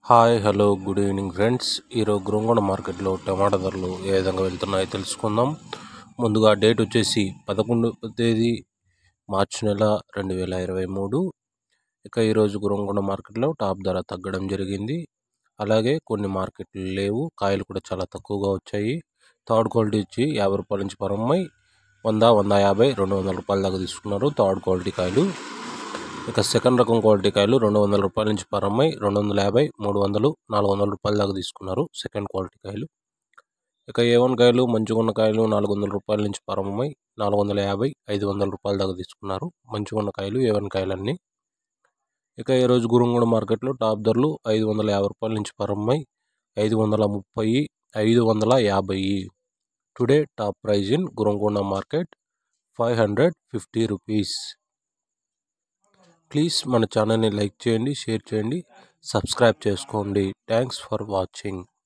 Hi hello good evening friends. ఈరోజు గురంకొండ మార్కెట్లో టమాటా ధరలు ఏ విధంగా వెళ్తున్నాయో తెలుసుకుందాం. ముందుగా డేట్ వచ్చేసి 11వ తేదీ మార్చి నెల 2023. ఇక ఈరోజు గురంకొండ మార్కెట్లో టాప్ ధర తగ్గడం జరిగింది. అలాగే కొన్ని మార్కెట్లు లేవు, కాయలు కూడా చాలా తక్కువగా వచ్చాయి. థర్డ్ క్వాలిటీ వచ్చి 50 రూపాయల నుంచి ప్రారంభమై 100, 150, 200 రూపాయల దాకా తీసుకున్నారు థర్డ్ క్వాలిటీ కాయలు. ఇక సెకండ్ రకం క్వాలిటీ కాయలు 200 రూపాయల నుంచి ప్రారంభమై 250, 300, 400 రూపాయల దాకా తీసుకున్నారు సెకండ్ క్వాలిటీ కాయలు. ఇక A1 కాయలు మంచిగున్న కాయలు 400 రూపాయల నుంచి ప్రారంభమై 450, 500 రూపాయల దాకా తీసుకున్నారు మంచిగున్న కాయలు A1 కాయలన్నీ. ఇక ఈరోజు గురంకొండ మార్కెట్లో టాప్ ధరలు 550 రూపాయల నుంచి ప్రారంభమై 530, 550. Today top price in Gurramkonda market 550 rupees. Please మన ఛానల్ని లైక్ చేయండి, షేర్ చేయండి, సబ్స్క్రైబ్ చేసుకోండి. Thanks for watching.